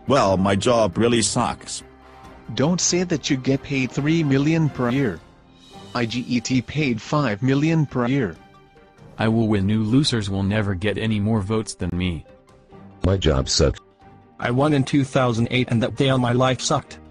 Well, my job really sucks. Don't say that you get paid 3 million per year. IGET paid 5 million per year. I will win. New losers will never get any more votes than me. My job sucks. I won in 2008 and that day all my life sucked.